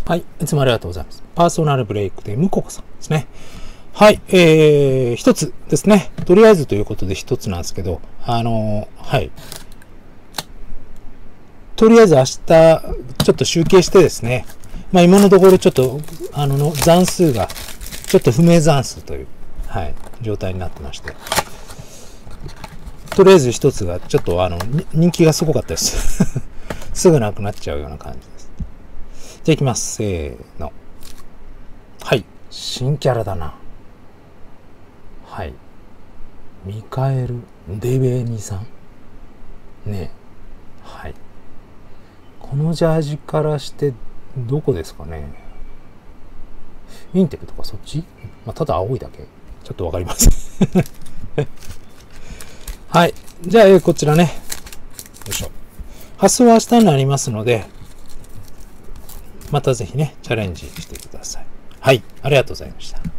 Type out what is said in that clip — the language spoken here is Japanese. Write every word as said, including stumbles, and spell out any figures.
はい。いつもありがとうございます。パーソナルブレイクでムココさんですね。はい。えー、一つですね。とりあえずということで一つなんですけど、あのー、はい。とりあえず明日、ちょっと集計してですね。まあ今のところちょっと、あの、残数が、ちょっと不明残数という、はい、状態になってまして。とりあえず一つが、ちょっとあの、人気がすごかったです。すぐなくなっちゃうような感じです。じゃあ行きます。せーの。はい。新キャラだな。はい。ミカエル・デベニさん。ねえ。はい。このジャージからして、どこですかね。インテルとかそっち？まあ、ただ青いだけ。ちょっとわかります。はい。じゃあ、こちらね。よいしょ。発送は明日になりますので、またぜひね、チャレンジしてください。はい。ありがとうございました。